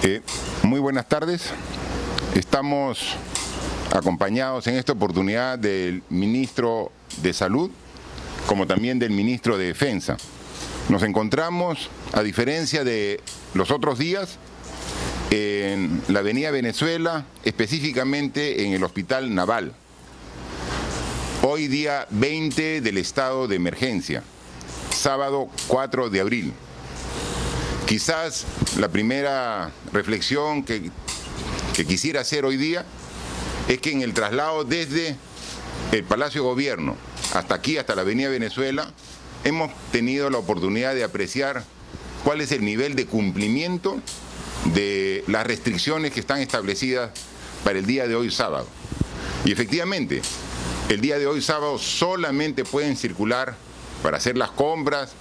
Muy buenas tardes. Estamos acompañados en esta oportunidad del ministro de Salud, como también del ministro de Defensa. Nos encontramos, a diferencia de los otros días, en la Avenida Venezuela, específicamente en el Hospital Naval. Hoy día 20 del estado de emergencia, sábado 4 de abril. Quizás la primera reflexión que quisiera hacer hoy día es que en el traslado desde el Palacio de Gobierno hasta aquí, hasta la Avenida Venezuela, hemos tenido la oportunidad de apreciar cuál es el nivel de cumplimiento de las restricciones que están establecidas para el día de hoy sábado. Y efectivamente, el día de hoy sábado solamente pueden circular para hacer las compras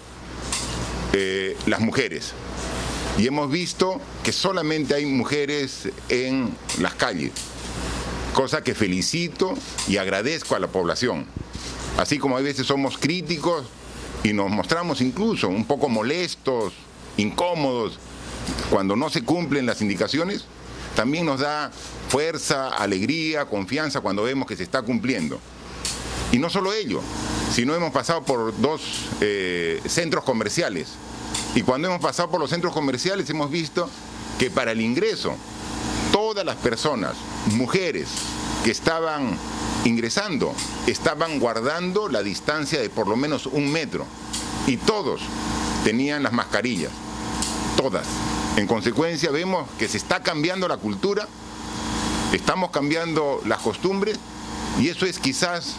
las mujeres. Y hemos visto que solamente hay mujeres en las calles, cosa que felicito y agradezco a la población. Así como a veces somos críticos y nos mostramos incluso un poco molestos, incómodos, cuando no se cumplen las indicaciones, también nos da fuerza, alegría, confianza cuando vemos que se está cumpliendo. Y no solo ello, sino hemos pasado por dos centros comerciales. Y cuando hemos pasado por los centros comerciales hemos visto que para el ingreso, todas las personas, mujeres que estaban ingresando, estaban guardando la distancia de por lo menos 1 metro. Y todos tenían las mascarillas, todas. En consecuencia vemos que se está cambiando la cultura, estamos cambiando las costumbres, y eso es quizás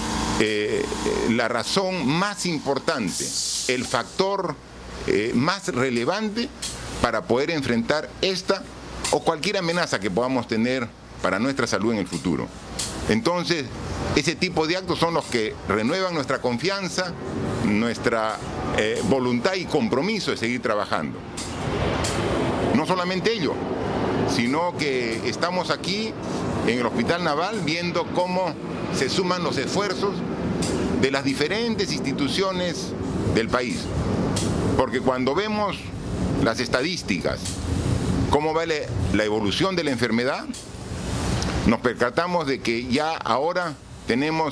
la razón más importante, el factor más relevante para poder enfrentar esta o cualquier amenaza que podamos tener para nuestra salud en el futuro. Entonces, ese tipo de actos son los que renuevan nuestra confianza, nuestra voluntad y compromiso de seguir trabajando. No solamente ello, sino que estamos aquí en el Hospital Naval viendo cómo se suman los esfuerzos de las diferentes instituciones del país. Porque cuando vemos las estadísticas, cómo va la evolución de la enfermedad, nos percatamos de que ya ahora tenemos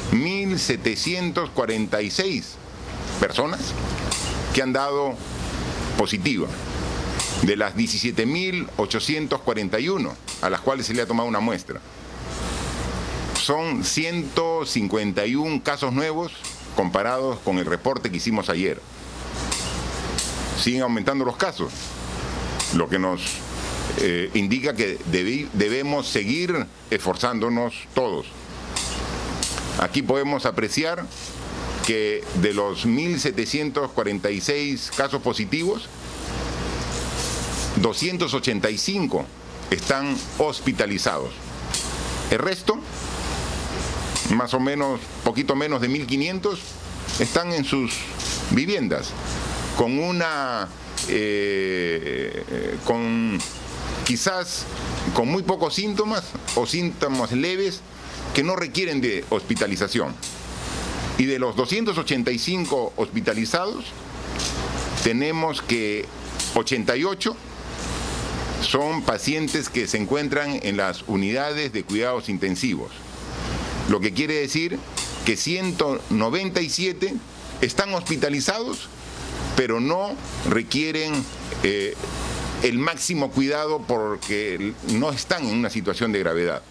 1.746 personas que han dado positiva, de las 17.841 a las cuales se le ha tomado una muestra. Son 151 casos nuevos comparados con el reporte que hicimos ayer. Siguen aumentando los casos, lo que nos indica que debemos seguir esforzándonos todos. Aquí podemos apreciar que de los 1.746 casos positivos, 285 están hospitalizados. El resto, más o menos, poquito menos de 1.500, están en sus viviendas, quizás con muy pocos síntomas o síntomas leves que no requieren de hospitalización. Y de los 285 hospitalizados, tenemos que 88 son pacientes que se encuentran en las unidades de cuidados intensivos. Lo que quiere decir que 197 están hospitalizados, pero no requieren el máximo cuidado porque no están en una situación de gravedad.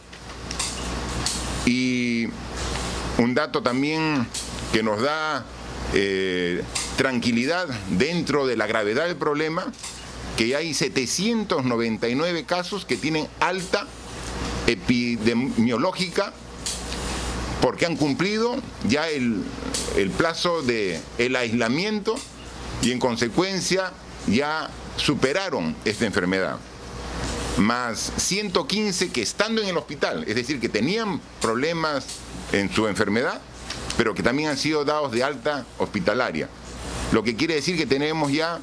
Y un dato también que nos da tranquilidad dentro de la gravedad del problema, que hay 799 casos que tienen alta epidemiológica porque han cumplido ya el plazo del aislamiento y en consecuencia ya superaron esta enfermedad. Más 115 que estando en el hospital, es decir, que tenían problemas en su enfermedad, pero que también han sido dados de alta hospitalaria. Lo que quiere decir que tenemos ya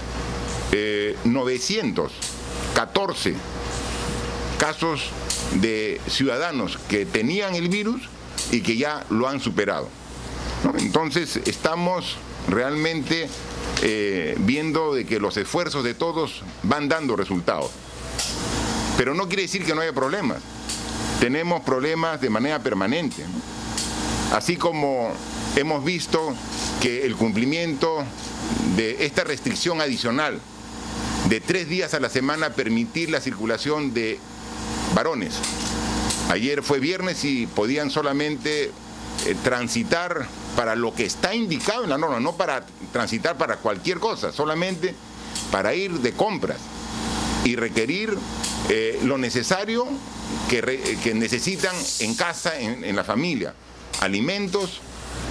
914 casos de ciudadanos que tenían el virus y que ya lo han superado, ¿no? Entonces estamos realmente viendo de que los esfuerzos de todos van dando resultados. Pero no quiere decir que no haya problemas. Tenemos problemas de manera permanente, ¿no? Así como hemos visto que el cumplimiento de esta restricción adicional de 3 días a la semana permitir la circulación de varones. Ayer fue viernes y podían solamente transitar para lo que está indicado en la norma, no para transitar para cualquier cosa, solamente para ir de compras y requerir lo necesario que necesitan en casa, en la familia. Alimentos,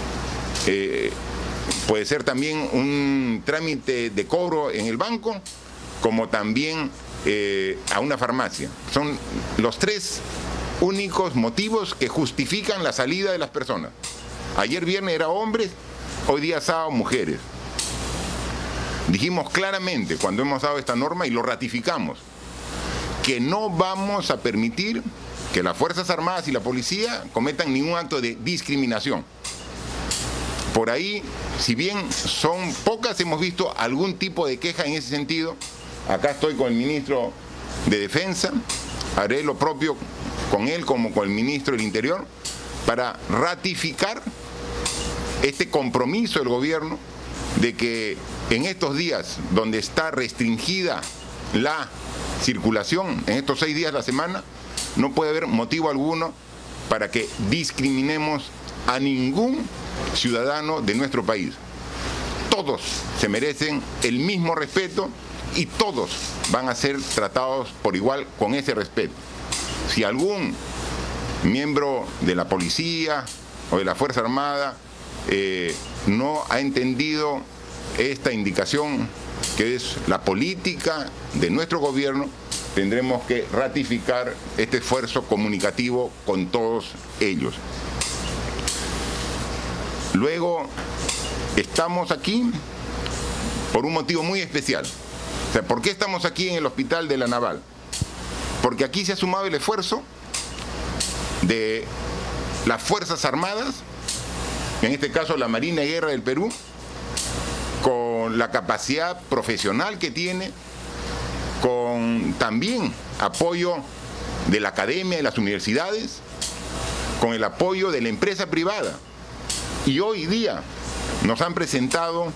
puede ser también un trámite de cobro en el banco, como también a una farmacia. Son los 3 únicos motivos que justifican la salida de las personas. Ayer viernes era hombres, hoy día sábado mujeres. Dijimos claramente cuando hemos dado esta norma y lo ratificamos, que no vamos a permitir que las Fuerzas Armadas y la policía cometan ningún acto de discriminación. Por ahí, si bien son pocas, hemos visto algún tipo de queja en ese sentido. Acá estoy con el ministro de Defensa, haré lo propio con él como con el ministro del Interior para ratificar este compromiso del gobierno de que en estos días donde está restringida la circulación, en estos 6 días de la semana, no puede haber motivo alguno para que discriminemos a ningún ciudadano de nuestro país. Todos se merecen el mismo respeto y todos van a ser tratados por igual con ese respeto. Si algún miembro de la policía o de la Fuerza Armada no ha entendido esta indicación, que es la política de nuestro gobierno, tendremos que ratificar este esfuerzo comunicativo con todos ellos. Luego, estamos aquí por un motivo muy especial. O sea, ¿por qué estamos aquí en el Hospital de la Naval? Porque aquí se ha sumado el esfuerzo de las Fuerzas Armadas, en este caso la Marina de Guerra del Perú, con la capacidad profesional que tiene, con también apoyo de la academia, de las universidades, con el apoyo de la empresa privada. Y hoy día nos han presentado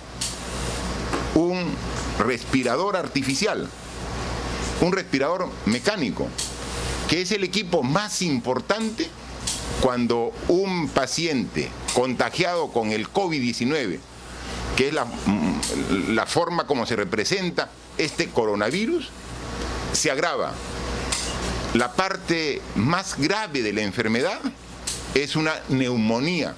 un respirador artificial, un respirador mecánico, que es el equipo más importante cuando un paciente contagiado con el COVID-19, que es la forma como se representa este coronavirus, se agrava. La parte más grave de la enfermedad es una neumonía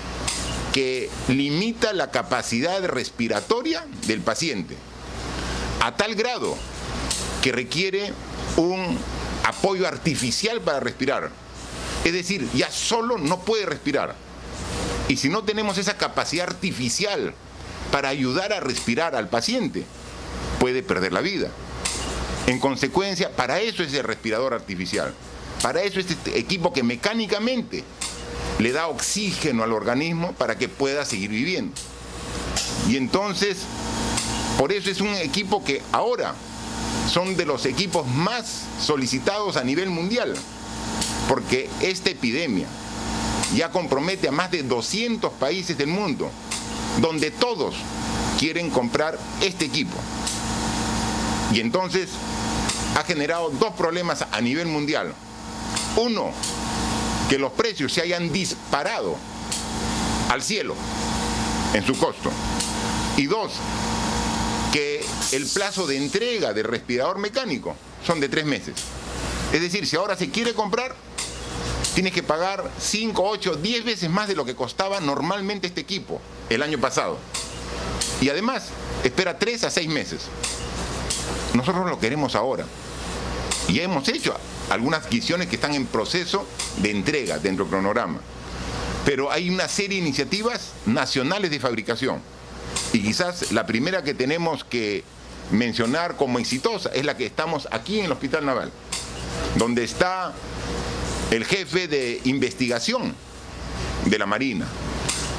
que limita la capacidad respiratoria del paciente, a tal grado que requiere un apoyo artificial para respirar. Es decir, ya solo no puede respirar. Y si no tenemos esa capacidad artificial para ayudar a respirar al paciente, puede perder la vida. En consecuencia, para eso es el respirador artificial. Para eso es este equipo que mecánicamente le da oxígeno al organismo para que pueda seguir viviendo. Y entonces, por eso es un equipo que ahora son de los equipos más solicitados a nivel mundial, porque esta epidemia ya compromete a más de 200 países del mundo, donde todos quieren comprar este equipo. Y entonces ha generado 2 problemas a nivel mundial. Uno, que los precios se hayan disparado al cielo en su costo. Y 2, que el plazo de entrega del respirador mecánico son de 3 meses. Es decir, si ahora se quiere comprar, tienes que pagar 5, 8, 10 veces más de lo que costaba normalmente este equipo el año pasado. Y además, espera 3 a 6 meses. Nosotros lo queremos ahora. Y ya hemos hecho algunas adquisiciones que están en proceso de entrega dentro del cronograma. Pero hay una serie de iniciativas nacionales de fabricación. Y quizás la primera que tenemos que mencionar como exitosa es la que estamos aquí en el Hospital Naval, donde está el jefe de investigación de la Marina,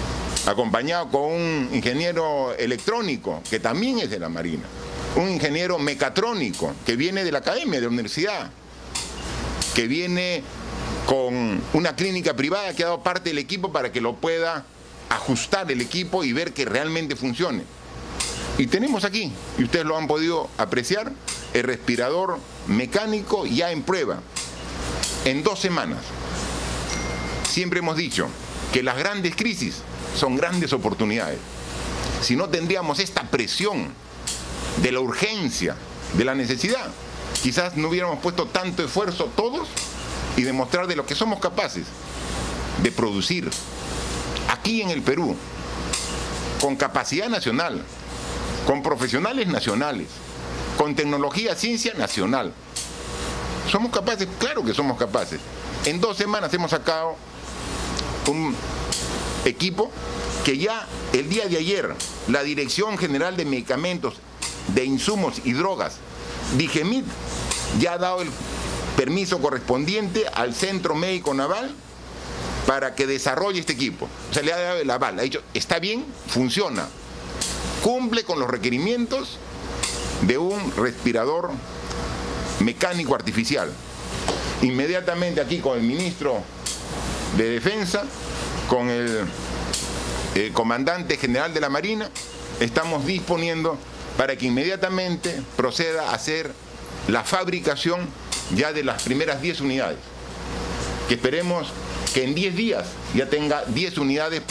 acompañado con un ingeniero electrónico, que también es de la Marina, un ingeniero mecatrónico, que viene de la academia, de la universidad, que viene con una clínica privada que ha dado parte del equipo para que lo pueda ajustar el equipo y ver que realmente funcione. Y tenemos aquí, y ustedes lo han podido apreciar, el respirador mecánico ya en prueba, en 2 semanas. Siempre hemos dicho que las grandes crisis son grandes oportunidades. Si no tendríamos esta presión de la urgencia, de la necesidad, quizás no hubiéramos puesto tanto esfuerzo todos y demostrar de lo que somos capaces de producir aquí en el Perú, con capacidad nacional, con profesionales nacionales, con tecnología, ciencia nacional. ¿Somos capaces? Claro que somos capaces. En 2 semanas hemos sacado un equipo que ya el día de ayer la Dirección General de Medicamentos, de Insumos y Drogas, DIGEMID, ya ha dado el permiso correspondiente al Centro Médico Naval para que desarrolle este equipo. O sea, le ha dado el aval, ha dicho, está bien, funciona, cumple con los requerimientos de un respirador mecánico artificial. Inmediatamente aquí con el ministro de Defensa, con el comandante general de la Marina, estamos disponiendo para que inmediatamente proceda a hacer la fabricación ya de las primeras 10 unidades, que esperemos que en 10 días ya tenga 10 unidades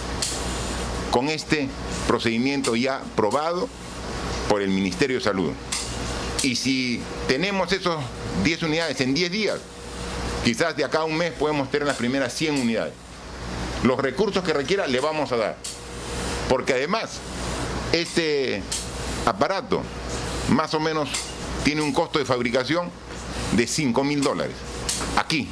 con este procedimiento ya probado por el Ministerio de Salud. Y si tenemos esos 10 unidades en 10 días, quizás de acá a un mes podemos tener las primeras 100 unidades. Los recursos que requiera le vamos a dar, porque además este aparato más o menos tiene un costo de fabricación de $5.000 aquí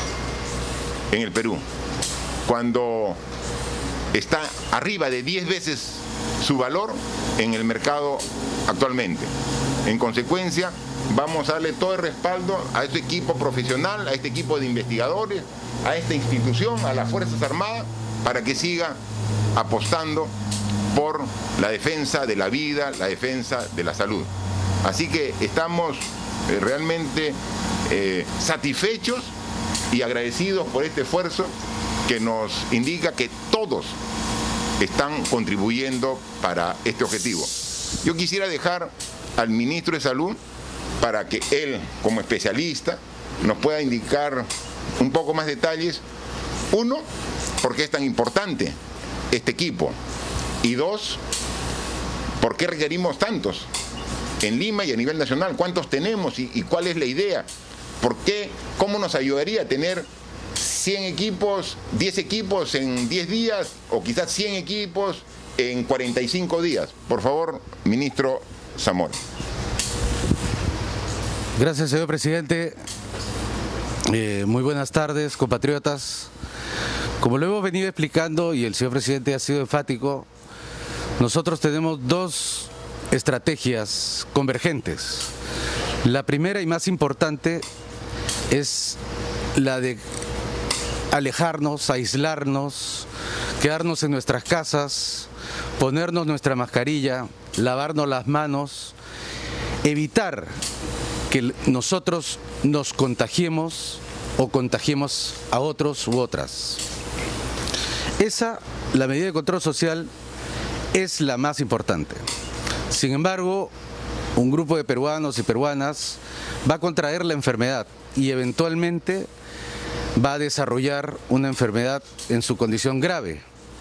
en el Perú, cuando está arriba de 10 veces su valor en el mercado actualmente. En consecuencia, vamos a darle todo el respaldo a este equipo profesional, a este equipo de investigadores, a esta institución, a las Fuerzas Armadas, para que siga apostando por la defensa de la vida, la defensa de la salud. Así que estamos realmente satisfechos y agradecidos por este esfuerzo que nos indica que todos están contribuyendo para este objetivo. Yo quisiera dejar al ministro de Salud para que él, como especialista, nos pueda indicar un poco más detalles. 1, ¿por qué es tan importante este equipo? Y 2, ¿por qué requerimos tantos en Lima y a nivel nacional? ¿Cuántos tenemos y cuál es la idea? ¿Por qué? ¿Cómo nos ayudaría a tener 100 equipos, 10 equipos en 10 días o quizás 100 equipos en 45 días? Por favor, ministro Zamora. Gracias, señor presidente. Muy buenas tardes, compatriotas. Como lo hemos venido explicando y el señor presidente ha sido enfático, nosotros tenemos 2 estrategias convergentes. La primera y más importante es la de alejarnos, aislarnos, quedarnos en nuestras casas, ponernos nuestra mascarilla, lavarnos las manos, evitar que nosotros nos contagiemos o contagiemos a otros u otras. La medida de control social, es la más importante. Sin embargo, un grupo de peruanos y peruanas va a contraer la enfermedad y eventualmente va a desarrollar una enfermedad en su condición grave.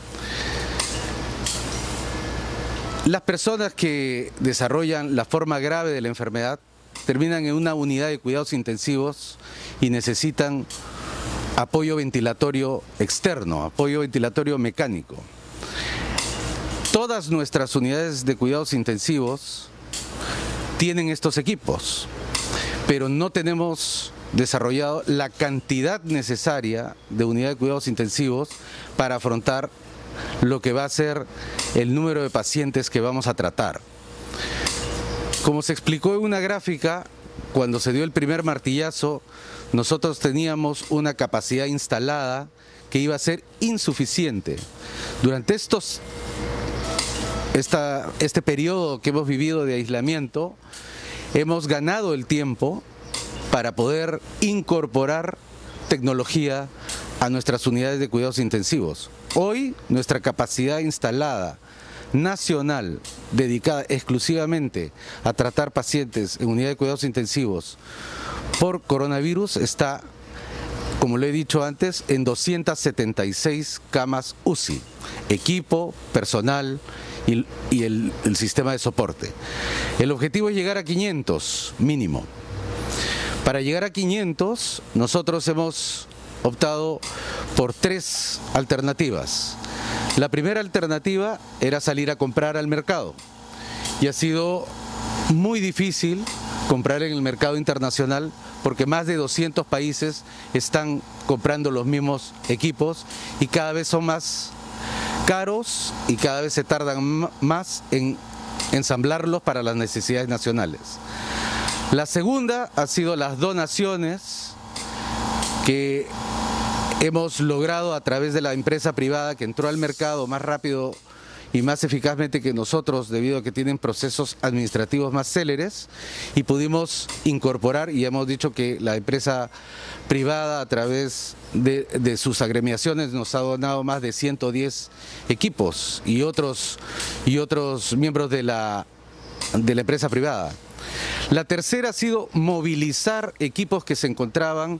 Las personas que desarrollan la forma grave de la enfermedad terminan en una unidad de cuidados intensivos y necesitan apoyo ventilatorio externo, apoyo ventilatorio mecánico. Todas nuestras unidades de cuidados intensivos tienen estos equipos, pero no tenemos desarrollado la cantidad necesaria de unidades de cuidados intensivos para afrontar lo que va a ser el número de pacientes que vamos a tratar. Como se explicó en una gráfica, cuando se dio el primer martillazo, nosotros teníamos una capacidad instalada que iba a ser insuficiente. Durante este periodo que hemos vivido de aislamiento, hemos ganado el tiempo para poder incorporar tecnología a nuestras unidades de cuidados intensivos. Hoy, nuestra capacidad instalada nacional, dedicada exclusivamente a tratar pacientes en unidades de cuidados intensivos por coronavirus, está, como lo he dicho antes, en 276 camas UCI, equipo, personal y el sistema de soporte. El objetivo es llegar a 500 mínimo. Para llegar a 500, nosotros hemos optado por 3 alternativas. La primera alternativa era salir a comprar al mercado, y ha sido muy difícil comprar en el mercado internacional porque más de 200 países están comprando los mismos equipos y cada vez son más caros y cada vez se tardan más en ensamblarlos para las necesidades nacionales. La segunda ha sido las donaciones que hemos logrado a través de la empresa privada, que entró al mercado más rápido y más eficazmente que nosotros, debido a que tienen procesos administrativos más céleres, y pudimos incorporar, y hemos dicho que la empresa privada a través de sus agremiaciones nos ha donado más de 110 equipos y otros miembros de la empresa privada. La tercera ha sido movilizar equipos que se encontraban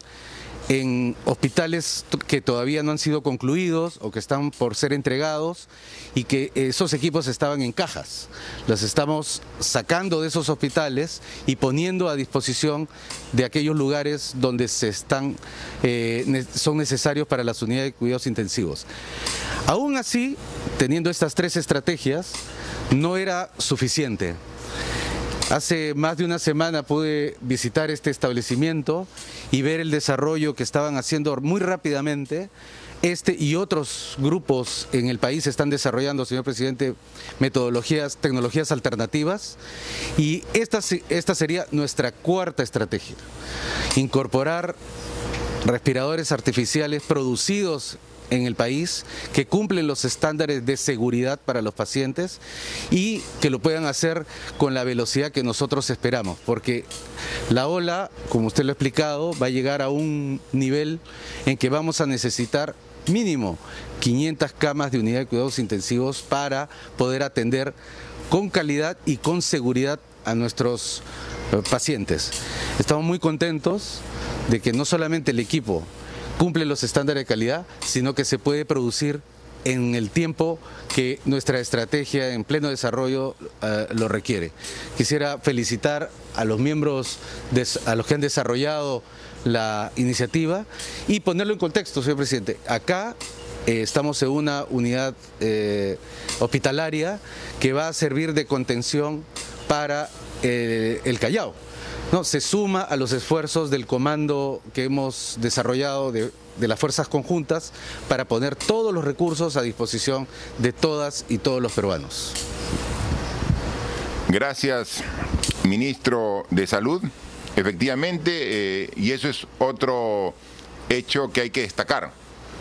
en hospitales que todavía no han sido concluidos o que están por ser entregados, y que esos equipos estaban en cajas. Los estamos sacando de esos hospitales y poniendo a disposición de aquellos lugares donde son necesarios para las unidades de cuidados intensivos. Aún así, teniendo estas 3 estrategias, no era suficiente. Hace más de una semana pude visitar este establecimiento y ver el desarrollo que estaban haciendo muy rápidamente. Este y otros grupos en el país están desarrollando, señor presidente, tecnologías alternativas, y esta sería nuestra cuarta estrategia: incorporar respiradores artificiales producidos en el país, que cumplen los estándares de seguridad para los pacientes y que lo puedan hacer con la velocidad que nosotros esperamos, porque la ola, como usted lo ha explicado, va a llegar a un nivel en que vamos a necesitar mínimo 500 camas de unidad de cuidados intensivos para poder atender con calidad y con seguridad a nuestros pacientes. Estamos muy contentos de que no solamente el equipo cumple los estándares de calidad, sino que se puede producir en el tiempo que nuestra estrategia en pleno desarrollo lo requiere. Quisiera felicitar a los miembros, a los que han desarrollado la iniciativa, y ponerlo en contexto, señor presidente. Acá estamos en una unidad hospitalaria que va a servir de contención para el Callao. No, se suma a los esfuerzos del comando que hemos desarrollado de las fuerzas conjuntas para poner todos los recursos a disposición de todas y todos los peruanos. Gracias, ministro de Salud. Efectivamente, y eso es otro hecho que hay que destacar.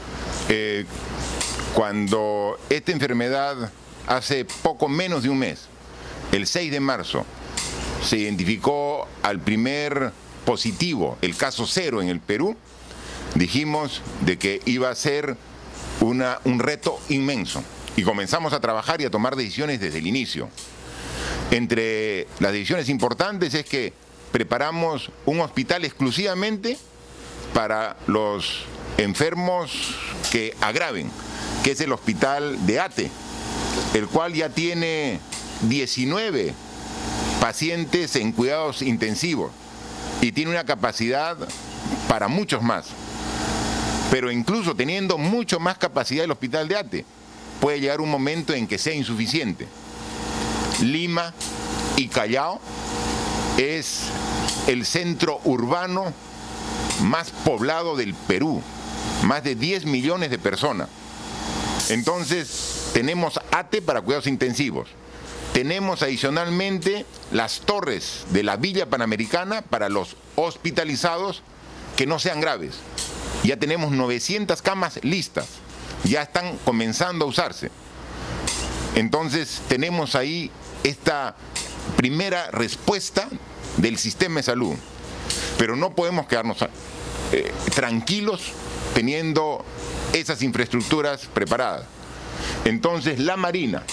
Cuando esta enfermedad, hace poco menos de un mes, el 6 de marzo, se identificó al primer positivo, el caso 0 en el Perú, dijimos de que iba a ser un reto inmenso, y comenzamos a trabajar y a tomar decisiones desde el inicio. Entre las decisiones importantes es que preparamos un hospital exclusivamente para los enfermos que agraven, que es el hospital de ATE, el cual ya tiene 19 pacientes en cuidados intensivos y tiene una capacidad para muchos más. Pero incluso teniendo mucho más capacidad el hospital de ATE, puede llegar un momento en que sea insuficiente. Lima y Callao es el centro urbano más poblado del Perú, más de 10 millones de personas. Entonces tenemos ATE para cuidados intensivos. Tenemos adicionalmente las torres de la Villa Panamericana para los hospitalizados que no sean graves. Ya tenemos 900 camas listas, ya están comenzando a usarse. Entonces tenemos ahí esta primera respuesta del sistema de salud. Pero no podemos quedarnos tranquilos teniendo esas infraestructuras preparadas. Entonces la Marina,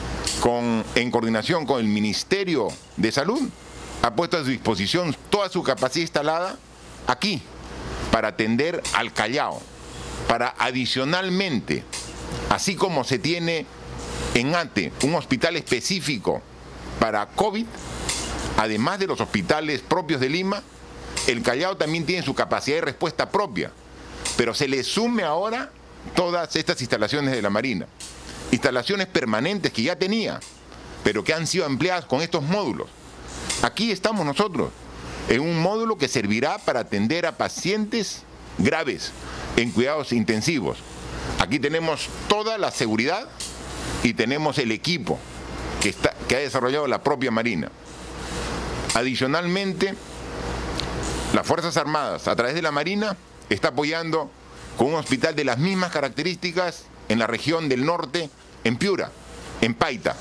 en coordinación con el Ministerio de Salud, ha puesto a su disposición toda su capacidad instalada aquí para atender al Callao, para adicionalmente, así como se tiene en ATE un hospital específico para COVID, además de los hospitales propios de Lima, el Callao también tiene su capacidad de respuesta propia, pero se le sume ahora todas estas instalaciones de la Marina, instalaciones permanentes que ya tenía, pero que han sido ampliadas con estos módulos. Aquí estamos nosotros, en un módulo que servirá para atender a pacientes graves en cuidados intensivos. Aquí tenemos toda la seguridad y tenemos el equipo que ha desarrollado la propia Marina. Adicionalmente, las Fuerzas Armadas, a través de la Marina, está apoyando con un hospital de las mismas características en la región del norte, en Piura, en Paita.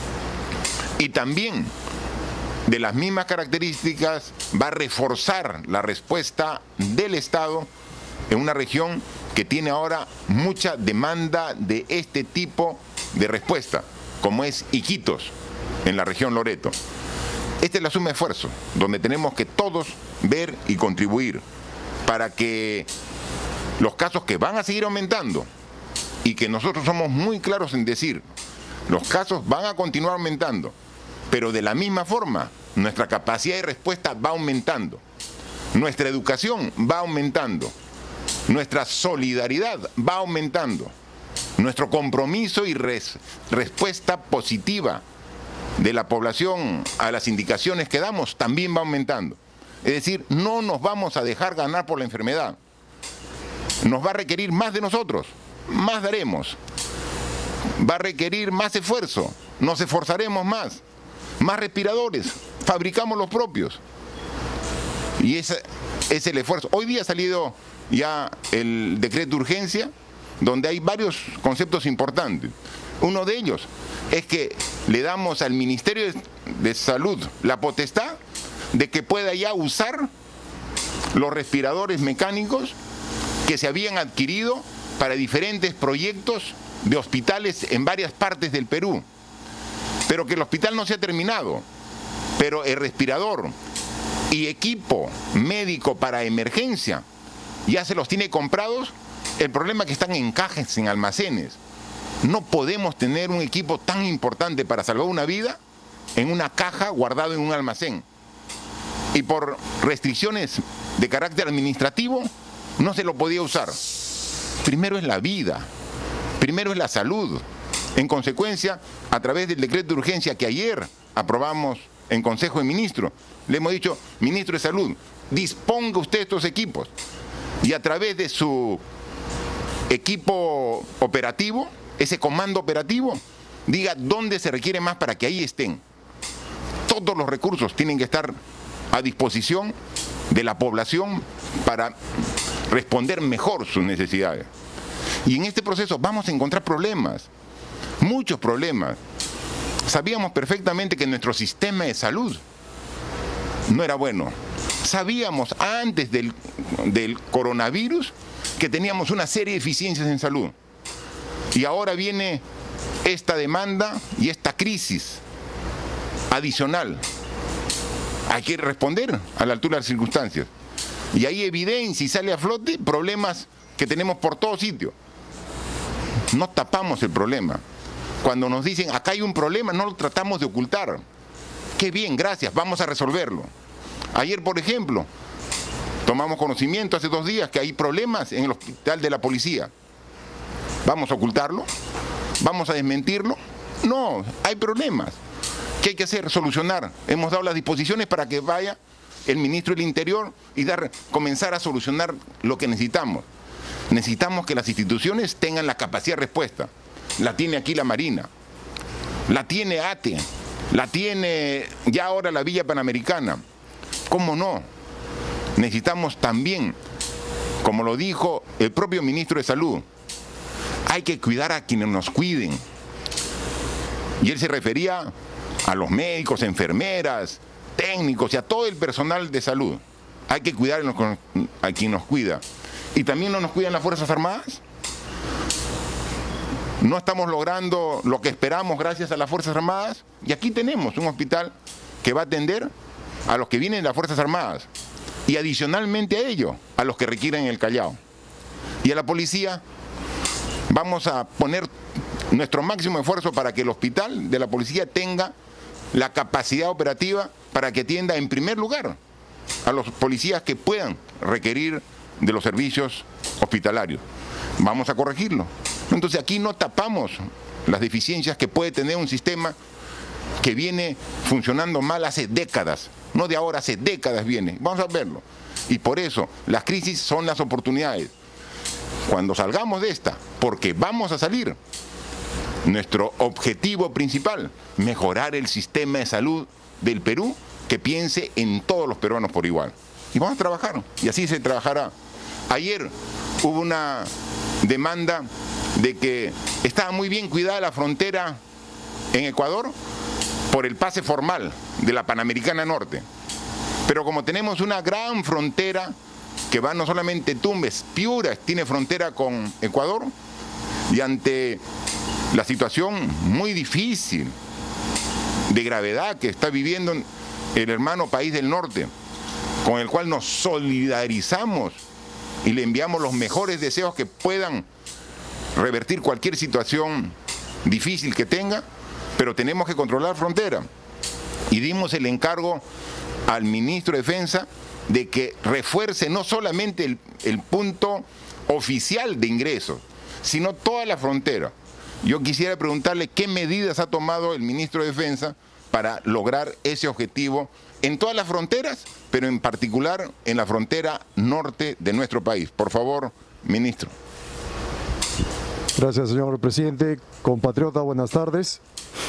Y también, de las mismas características, va a reforzar la respuesta del Estado en una región que tiene ahora mucha demanda de este tipo de respuesta, como es Iquitos, en la región Loreto. Esta es la suma de esfuerzo, donde tenemos que todos ver y contribuir para que los casos que van a seguir aumentando, y que nosotros somos muy claros en decir, los casos van a continuar aumentando, pero de la misma forma, nuestra capacidad de respuesta va aumentando, nuestra educación va aumentando, nuestra solidaridad va aumentando, nuestro compromiso y respuesta positiva de la población a las indicaciones que damos también va aumentando. Es decir, no nos vamos a dejar ganar por la enfermedad. Nos va a requerir más de nosotros, más daremos. Va a requerir más esfuerzo, nos esforzaremos más respiradores, fabricamos los propios. Y ese es el esfuerzo. Hoy día ha salido ya el decreto de urgencia, donde hay varios conceptos importantes. Uno de ellos es que le damos al Ministerio de Salud la potestad de que pueda ya usar los respiradores mecánicos que se habían adquirido para diferentes proyectos de hospitales en varias partes del Perú. Pero que el hospital no se ha terminado, pero el respirador y equipo médico para emergencia ya se los tiene comprados. El problema es que están en cajas, en almacenes. No podemos tener un equipo tan importante para salvar una vida en una caja guardado en un almacén. Y por restricciones de carácter administrativo no se lo podía usar. Primero es la vida, primero es la salud. En consecuencia, a través del decreto de urgencia que ayer aprobamos en Consejo de Ministros, le hemos dicho, Ministro de Salud, disponga usted estos equipos y a través de su equipo operativo, ese comando operativo, diga dónde se requiere más para que ahí estén. Todos los recursos tienen que estar a disposición de la población para responder mejor sus necesidades. Y en este proceso vamos a encontrar problemas, muchos problemas. Sabíamos perfectamente que nuestro sistema de salud no era bueno. Sabíamos antes del coronavirus que teníamos una serie de deficiencias en salud. Y ahora viene esta demanda y esta crisis adicional. Hay que responder a la altura de las circunstancias. Y ahí evidencia y sale a flote problemas que tenemos por todo sitio. No tapamos el problema. Cuando nos dicen, acá hay un problema, no lo tratamos de ocultar. Qué bien, gracias, vamos a resolverlo. Ayer, por ejemplo, tomamos conocimiento hace 2 días que hay problemas en el hospital de la policía. ¿Vamos a ocultarlo? ¿Vamos a desmentirlo? No, hay problemas. ¿Qué hay que hacer? Solucionar. Hemos dado las disposiciones para que vaya el ministro del Interior y comenzar a solucionar lo que necesitamos. Necesitamos que las instituciones tengan la capacidad de respuesta. La tiene aquí la Marina, la tiene ATE, la tiene ya ahora la Villa Panamericana. ¿Cómo no? Necesitamos también Como lo dijo el propio ministro de Salud, hay que cuidar a quienes nos cuiden. Y él se refería a los médicos, enfermeras, técnicos y a todo el personal de salud. Hay que cuidar a quien nos cuida. ¿Y también no nos cuidan las Fuerzas Armadas? ¿No estamos logrando lo que esperamos gracias a las Fuerzas Armadas? Y aquí tenemos un hospital que va a atender a los que vienen de las Fuerzas Armadas. Y adicionalmente a ello, a los que requieren el Callao. Y a la policía, vamos a poner nuestro máximo esfuerzo para que el hospital de la policía tenga la capacidad operativa para que atienda en primer lugar a los policías que puedan requerir de los servicios hospitalarios. Vamos a corregirlo. Entonces aquí no tapamos las deficiencias que puede tener un sistema que viene funcionando mal hace décadas. No de ahora, hace décadas viene. Vamos a verlo. Y por eso las crisis son las oportunidades. Cuando salgamos de esta, porque vamos a salir, nuestro objetivo principal, mejorar el sistema de salud del Perú, que piense en todos los peruanos por igual. Y vamos a trabajar, y así se trabajará. Ayer hubo una demanda de que estaba muy bien cuidada la frontera en Ecuador por el pase formal de la Panamericana Norte. Pero como tenemos una gran frontera que va no solamente Tumbes, Piura tiene frontera con Ecuador, y ante la situación muy difícil de gravedad que está viviendo el hermano país del norte, con el cual nos solidarizamos y le enviamos los mejores deseos que puedan revertir cualquier situación difícil que tenga, pero tenemos que controlar frontera. Y dimos el encargo al ministro de Defensa de que refuerce no solamente el punto oficial de ingresos, sino toda la frontera. Yo quisiera preguntarle qué medidas ha tomado el ministro de Defensa para lograr ese objetivo en todas las fronteras, pero en particular en la frontera norte de nuestro país. Por favor, ministro. Gracias, señor presidente. Compatriota, buenas tardes.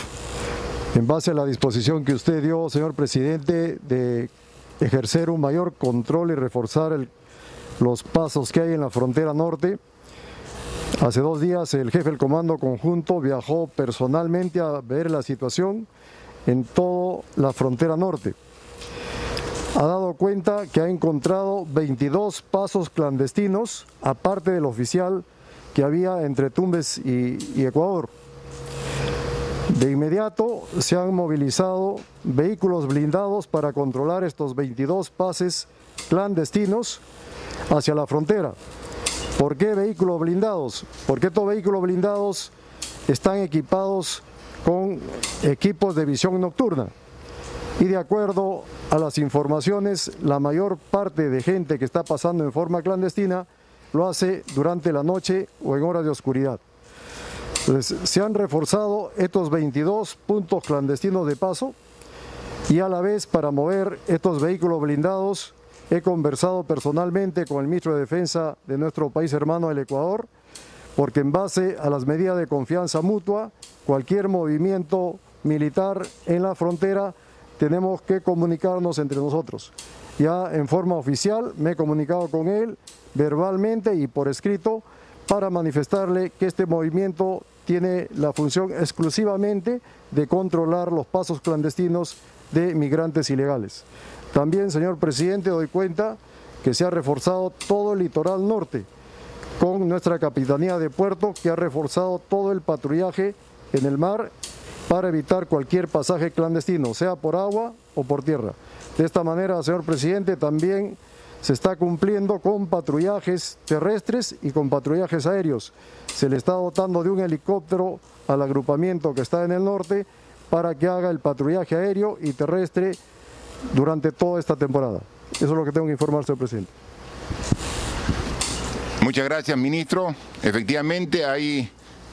En base a la disposición que usted dio, señor presidente, de ejercer un mayor control y reforzar los pasos que hay en la frontera norte, hace 2 días el jefe del Comando Conjunto viajó personalmente a ver la situación en toda la frontera norte. Ha dado cuenta que ha encontrado 22 pasos clandestinos, aparte del oficial que había entre Tumbes y Ecuador. De inmediato se han movilizado vehículos blindados para controlar estos 22 pases clandestinos hacia la frontera. ¿Por qué vehículos blindados? Porque estos vehículos blindados están equipados con equipos de visión nocturna. Y de acuerdo a las informaciones, la mayor parte de gente que está pasando en forma clandestina lo hace durante la noche o en horas de oscuridad. Entonces, se han reforzado estos 22 puntos clandestinos de paso y a la vez para mover estos vehículos blindados he conversado personalmente con el ministro de Defensa de nuestro país hermano, el Ecuador, porque en base a las medidas de confianza mutua, cualquier movimiento militar en la frontera tenemos que comunicarnos entre nosotros. Ya en forma oficial me he comunicado con él verbalmente y por escrito para manifestarle que este movimiento tiene la función exclusivamente de controlar los pasos clandestinos de migrantes ilegales. También, señor presidente, doy cuenta que se ha reforzado todo el litoral norte con nuestra Capitanía de Puerto, que ha reforzado todo el patrullaje en el mar para evitar cualquier pasaje clandestino, sea por agua o por tierra. De esta manera, señor presidente, también se está cumpliendo con patrullajes terrestres y con patrullajes aéreos. Se le está dotando de un helicóptero al agrupamiento que está en el norte para que haga el patrullaje aéreo y terrestre durante toda esta temporada. Eso es lo que tengo que informar, señor presidente. Muchas gracias, ministro. Efectivamente hay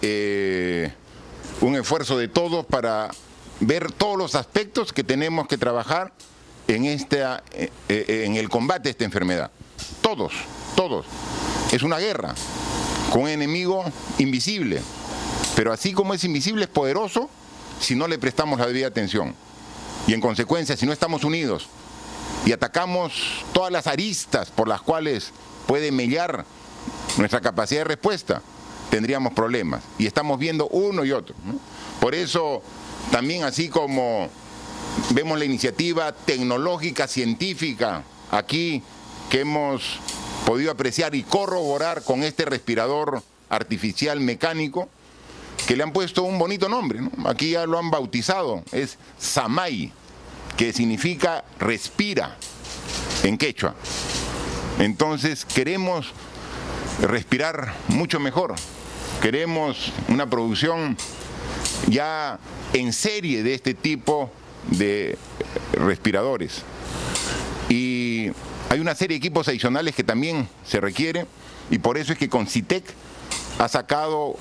un esfuerzo de todos para ver todos los aspectos que tenemos que trabajar en el combate a esta enfermedad. Todos. Es una guerra con un enemigo invisible, pero así como es invisible es poderoso si no le prestamos la debida atención. Y en consecuencia, si no estamos unidos y atacamos todas las aristas por las cuales puede mellar nuestra capacidad de respuesta, tendríamos problemas. Y estamos viendo uno y otro, ¿no? Por eso, también así como vemos la iniciativa tecnológica, científica, aquí que hemos podido apreciar y corroborar con este respirador artificial mecánico, que le han puesto un bonito nombre, ¿no? Aquí ya lo han bautizado, es Samay, que significa respira en quechua. Entonces queremos respirar mucho mejor, queremos una producción ya en serie de este tipo de respiradores. Y hay una serie de equipos adicionales que también se requieren, y por eso es que Concitec ha sacado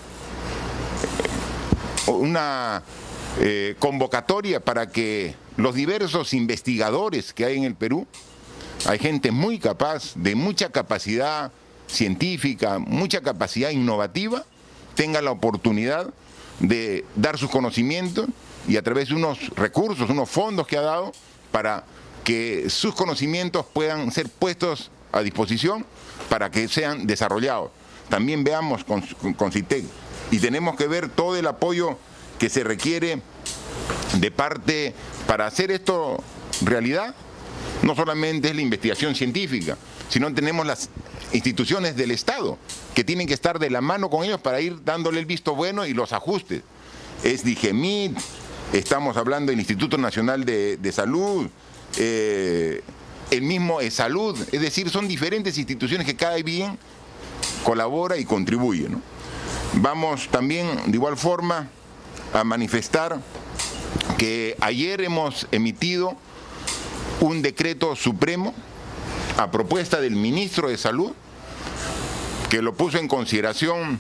una convocatoria para que los diversos investigadores que hay en el Perú, hay gente muy capaz, de mucha capacidad científica, mucha capacidad innovativa, tenga la oportunidad de dar sus conocimientos y a través de unos recursos, unos fondos que ha dado, para que sus conocimientos puedan ser puestos a disposición para que sean desarrollados. También veamos con Concitec, y tenemos que ver todo el apoyo que se requiere de parte para hacer esto realidad. No solamente es la investigación científica, sino tenemos las instituciones del Estado que tienen que estar de la mano con ellos para ir dándole el visto bueno y los ajustes. Es DIGEMIT, estamos hablando del Instituto Nacional de Salud, el mismo ESalud, es decir, son diferentes instituciones que cada bien colabora y contribuye, ¿no? Vamos también de igual forma a manifestar que ayer hemos emitido un decreto supremo a propuesta del ministro de Salud, que lo puso en consideración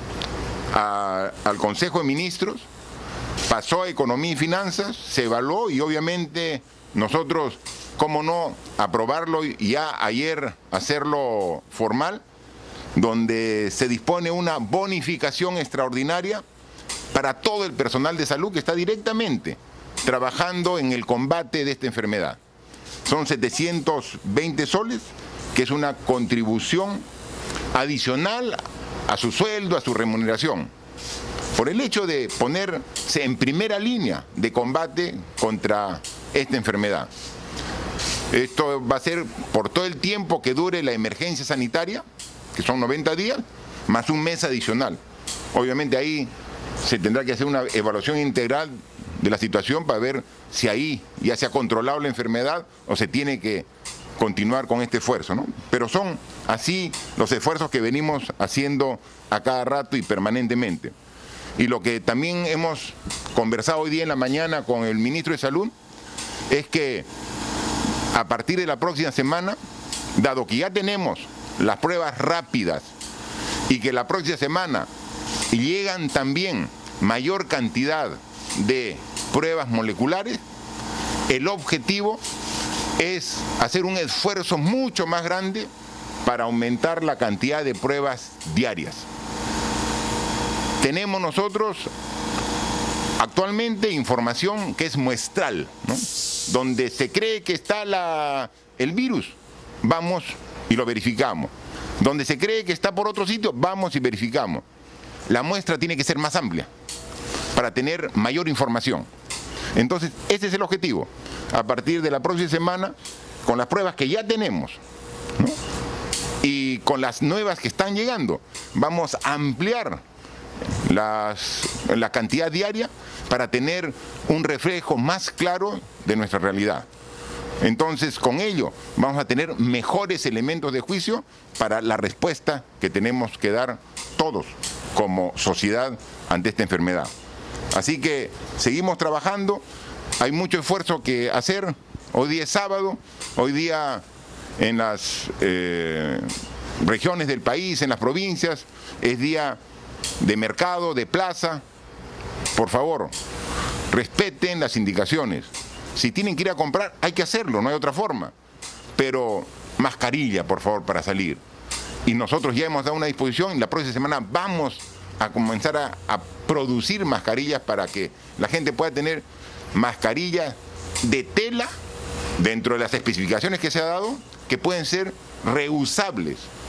al Consejo de Ministros, pasó a Economía y Finanzas, se evaluó y obviamente nosotros, cómo no, aprobarlo y ya ayer hacerlo formal, donde se dispone una bonificación extraordinaria para todo el personal de salud que está directamente trabajando en el combate de esta enfermedad. Son 720 soles, que es una contribución adicional a su sueldo, a su remuneración, por el hecho de ponerse en primera línea de combate contra esta enfermedad. Esto va a ser por todo el tiempo que dure la emergencia sanitaria, que son 90 días, más un mes adicional. Obviamente ahí se tendrá que hacer una evaluación integral de la situación para ver si ahí ya se ha controlado la enfermedad o se tiene que continuar con este esfuerzo, ¿no? Pero son así los esfuerzos que venimos haciendo a cada rato y permanentemente. Y lo que también hemos conversado hoy día en la mañana con el ministro de Salud es que a partir de la próxima semana, dado que ya tenemos las pruebas rápidas y que la próxima semana llegan también mayor cantidad de pruebas moleculares, el objetivo es hacer un esfuerzo mucho más grande para aumentar la cantidad de pruebas diarias. Tenemos nosotros actualmente información que es muestral, ¿no? Donde se cree que está el virus, vamos y lo verificamos. Donde se cree que está por otro sitio, vamos y verificamos. La muestra tiene que ser más amplia para tener mayor información. Entonces, ese es el objetivo. A partir de la próxima semana, con las pruebas que ya tenemos, ¿no? Y con las nuevas que están llegando, vamos a ampliar la cantidad diaria para tener un reflejo más claro de nuestra realidad. Entonces, con ello vamos a tener mejores elementos de juicio para la respuesta que tenemos que dar todos como sociedad ante esta enfermedad. Así que seguimos trabajando, hay mucho esfuerzo que hacer. Hoy día es sábado, hoy día en las regiones del país, en las provincias, es día de mercado, de plaza. Por favor, respeten las indicaciones. Si tienen que ir a comprar, hay que hacerlo, no hay otra forma. Pero mascarilla, por favor, para salir. Y nosotros ya hemos dado una disposición, y la próxima semana vamos a comenzar a producir mascarillas para que la gente pueda tener mascarillas de tela dentro de las especificaciones que se ha dado, que pueden ser reusables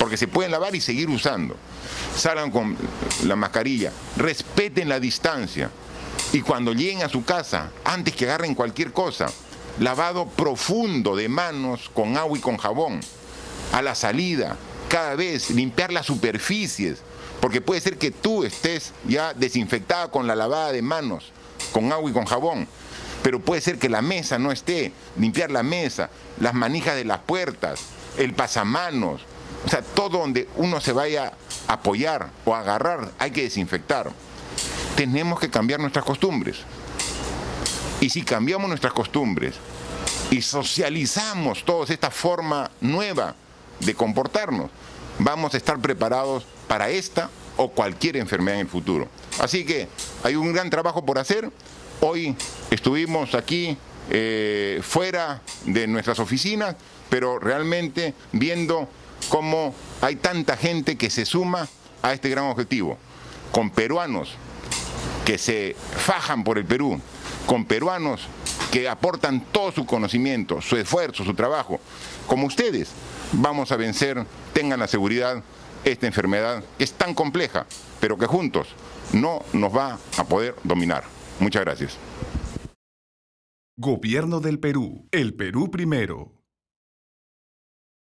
porque se pueden lavar y seguir usando. Salgan con la mascarilla, respeten la distancia y cuando lleguen a su casa, antes que agarren cualquier cosa, lavado profundo de manos con agua y con jabón. A la salida, cada vez limpiar las superficies, porque puede ser que tú estés ya desinfectada con la lavada de manos, con agua y con jabón, pero puede ser que la mesa no esté, limpiar la mesa, las manijas de las puertas, el pasamanos, o sea, todo donde uno se vaya a apoyar o a agarrar hay que desinfectar. Tenemos que cambiar nuestras costumbres. Y si cambiamos nuestras costumbres y socializamos toda esta forma nueva de comportarnos, vamos a estar preparados para esta o cualquier enfermedad en el futuro. Así que hay un gran trabajo por hacer. Hoy estuvimos aquí fuera de nuestras oficinas, pero realmente viendo cómo hay tanta gente que se suma a este gran objetivo, con peruanos que se fajan por el Perú, con peruanos que aportan todo su conocimiento, su esfuerzo, su trabajo. Como ustedes, vamos a vencer, tengan la seguridad, esta enfermedad que es tan compleja, pero que juntos no nos va a poder dominar. Muchas gracias. Gobierno del Perú. El Perú primero.